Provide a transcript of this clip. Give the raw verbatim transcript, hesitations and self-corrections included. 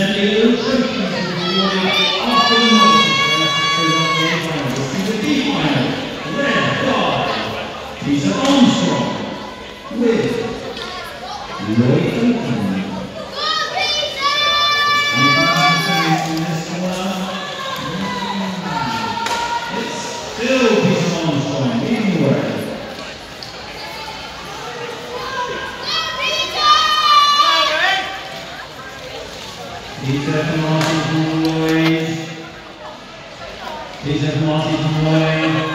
then the illustration will be awarded after the novices are left to fill up their final, which is the D final, led by Peter Armstrong with Lloyd Oakham. Still Peter Armstrong leading the way. Peter from Martin from Lloyd. Peter from Martin from Lloyd.